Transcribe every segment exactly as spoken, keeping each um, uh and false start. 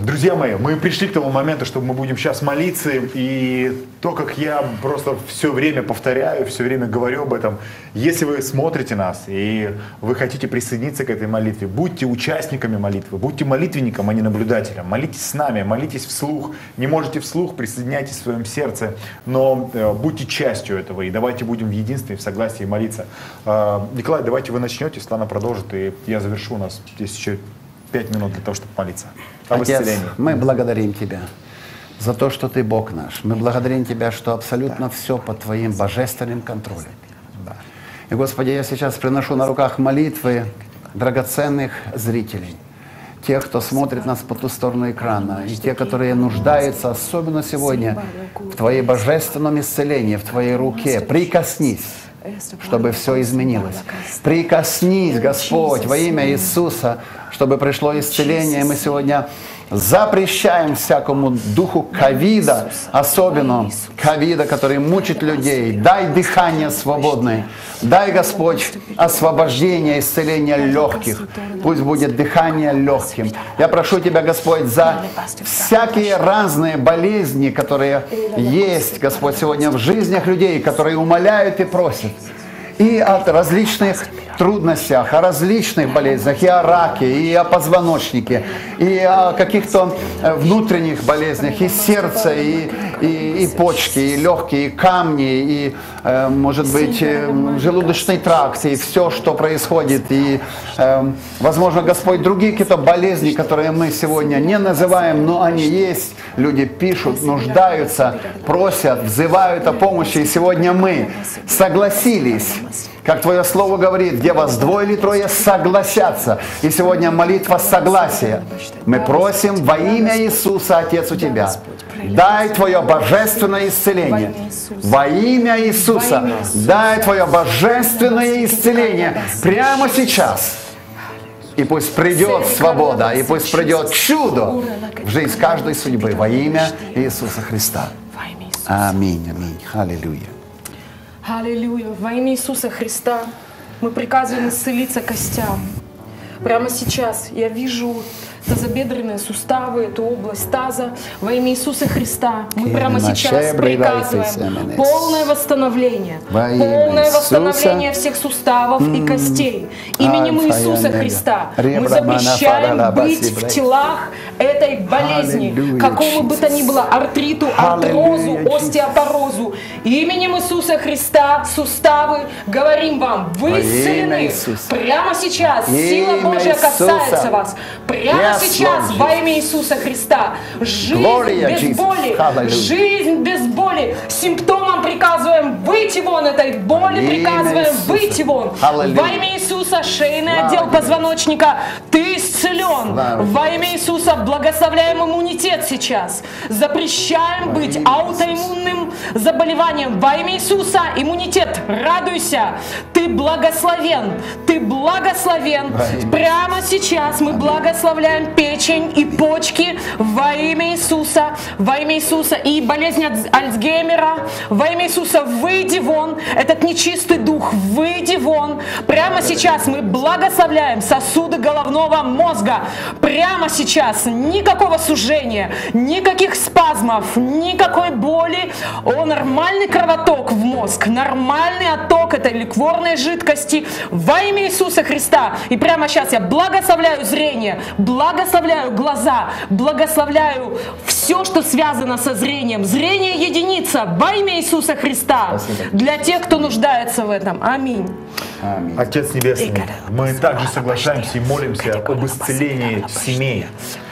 Друзья мои, мы пришли к тому моменту, что мы будем сейчас молиться, и то, как я просто все время повторяю, все время говорю об этом, если вы смотрите нас и вы хотите присоединиться к этой молитве, будьте участниками молитвы, будьте молитвенником, а не наблюдателем, молитесь с нами, молитесь вслух, не можете вслух, присоединяйтесь в своем сердце, но э, будьте частью этого, и давайте будем в единстве, в согласии молиться. Э, Николай, давайте вы начнете, Светлана продолжит, и я завершу, у нас здесь еще пять минут для того, чтобы молиться. Об Отец, исцелении. мы благодарим Тебя за то, что Ты Бог наш. Мы благодарим Тебя, что абсолютно все под Твоим божественным контролем. Да. И, Господи, я сейчас приношу на руках молитвы драгоценных зрителей, тех, кто смотрит нас по ту сторону экрана, и те, которые нуждаются, особенно сегодня, в Твоей божественном исцелении, в Твоей руке. Прикоснись, чтобы все изменилось. Прикоснись, Господь, во имя Иисуса, чтобы пришло исцеление. Мы сегодня запрещаем всякому духу ковида, особенно ковида, который мучит людей. Дай дыхание свободное. Дай, Господь, освобождение, исцеление легких. Пусть будет дыхание легким. Я прошу Тебя, Господь, за всякие разные болезни, которые есть, Господь, сегодня в жизнях людей, которые умоляют и просят. И от различных трудностях, о различных болезнях, и о раке, и о позвоночнике, и о каких-то внутренних болезнях, и сердце, и, и, и почки, и легкие, и камни, и, э, может быть, э, желудочный тракт, и все, что происходит. И, э, возможно, Господь, другие какие-то болезни, которые мы сегодня не называем, но они есть. Люди пишут, нуждаются, просят, взывают о помощи. И сегодня мы согласились, как Твое Слово говорит, где вас двое или трое согласятся. И сегодня молитва согласия. Мы просим во имя Иисуса, Отец, у Тебя. Дай Твое божественное исцеление. Во имя Иисуса. Дай Твое божественное исцеление прямо сейчас. И пусть придет свобода, и пусть придет чудо в жизнь каждой судьбы во имя Иисуса Христа. Аминь, аминь. Аллилуйя. Аллилуйя. Во имя Иисуса Христа мы приказываем исцелиться костям. Прямо сейчас я вижу тазобедренные суставы, эту область таза. Во имя Иисуса Христа мы прямо сейчас приказываем полное восстановление. Полное восстановление всех суставов и костей. Именем Иисуса Христа мы запрещаем быть в телах этой болезни, какому бы то ни было, артриту, артрозу, остеопорозу. Именем Иисуса Христа суставы, говорим вам, вы исцелены. Прямо сейчас сила Божья касается вас. Прямо сейчас во имя Иисуса Христа. Жизнь без боли. Жизнь без боли. Симптомам приказываем выйти вон этой боли, приказываем выйти вон. Во имя Иисуса шейный отдел позвоночника. Ты исцелен. Во имя Иисуса благословляем иммунитет сейчас. Запрещаем быть аутоиммунным заболеванием. Во имя Иисуса иммунитет. Радуйся. Ты благословен. Ты благословен. Прямо сейчас мы благословляем печень и почки во имя Иисуса, во имя Иисуса. И болезнь Альцгеймера, во имя Иисуса, выйди вон, этот нечистый дух, выйди вон. Прямо сейчас мы благословляем сосуды головного мозга. Прямо сейчас никакого сужения, никаких спазмов, никакой боли. О, нормальный кровоток в мозг, нормальный отток этой ликворной жидкости во имя Иисуса Христа. И прямо сейчас я благословляю зрение, благословляю глаза, благословляю все, что связано со зрением. Зрение единица во имя Иисуса Христа. Для тех, кто нуждается в этом. Аминь. Аминь. Отец Небесный, мы также соглашаемся и молимся об исцелении семей.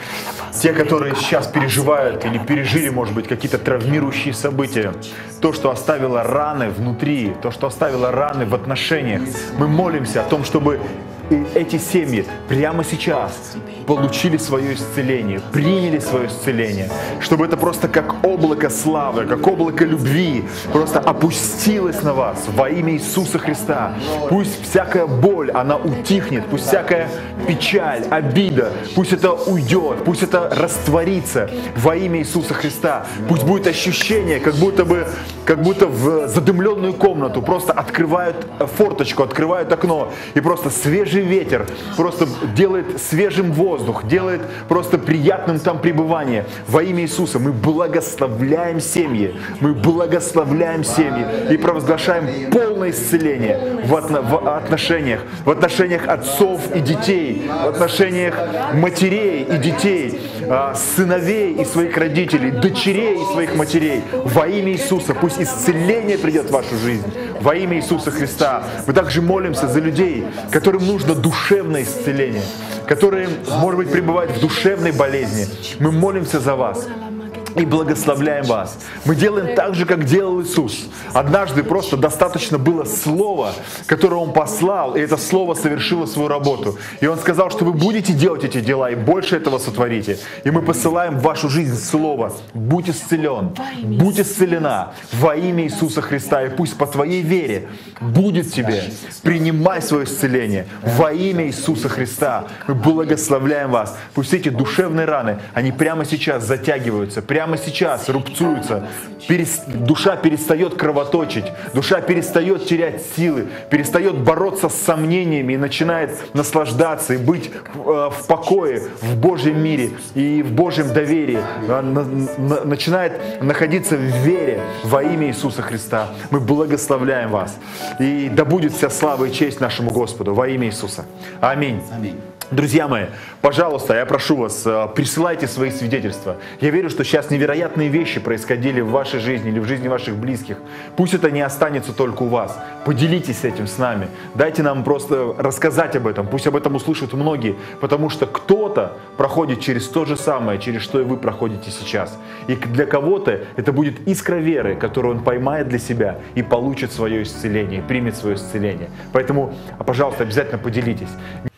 Те, которые сейчас переживают или пережили, может быть, какие-то травмирующие события, то, что оставило раны внутри, то, что оставило раны в отношениях, мы молимся о том, чтобы эти семьи прямо сейчас получили свое исцеление, приняли свое исцеление, чтобы это просто как облако славы, как облако любви просто опустилось на вас во имя Иисуса Христа. Пусть всякая боль, она утихнет, пусть всякая печаль, обида, пусть это уйдет, пусть это растворится во имя Иисуса Христа. Пусть будет ощущение, как будто бы, как будто в задымленную комнату просто открывают форточку, открывают окно, и просто свежий свежий ветер, просто делает свежим воздух, делает просто приятным там пребывание. Во имя Иисуса мы благословляем семьи, мы благословляем семьи и провозглашаем полное исцеление в, отно, в отношениях, в отношениях отцов и детей, в отношениях матерей и детей, сыновей и своих родителей, дочерей и своих матерей. Во имя Иисуса пусть исцеление придет в вашу жизнь. Во имя Иисуса Христа. Мы также молимся за людей, которым нужно душевное исцеление, которые, может быть, пребывают в душевной болезни. Мы молимся за вас и благословляем вас. Мы делаем так же, как делал Иисус. Однажды просто достаточно было слова, которое Он послал, и это слово совершило свою работу. И Он сказал, что вы будете делать эти дела, и больше этого сотворите. И мы посылаем в вашу жизнь слово: будь исцелен, будь исцелена во имя Иисуса Христа. И пусть по твоей вере будет тебе. Принимай свое исцеление во имя Иисуса Христа. Мы благословляем вас. Пусть эти душевные раны, они прямо сейчас затягиваются, прямо Прямо сейчас рубцуются, перес... душа перестает кровоточить, душа перестает терять силы, перестает бороться с сомнениями и начинает наслаждаться и быть э, в покое, в Божьем мире и в Божьем доверии, э, на, на, начинает находиться в вере во имя Иисуса Христа. Мы благословляем вас. И да будет вся слава и честь нашему Господу во имя Иисуса. Аминь. Аминь. Друзья мои, пожалуйста, я прошу вас, присылайте свои свидетельства. Я верю, что сейчас невероятные вещи происходили в вашей жизни или в жизни ваших близких. Пусть это не останется только у вас. Поделитесь этим с нами. Дайте нам просто рассказать об этом. Пусть об этом услышат многие, потому что кто-то проходит через то же самое, через что и вы проходите сейчас. И для кого-то это будет искра веры, которую он поймает для себя и получит свое исцеление, примет свое исцеление. Поэтому, пожалуйста, обязательно поделитесь.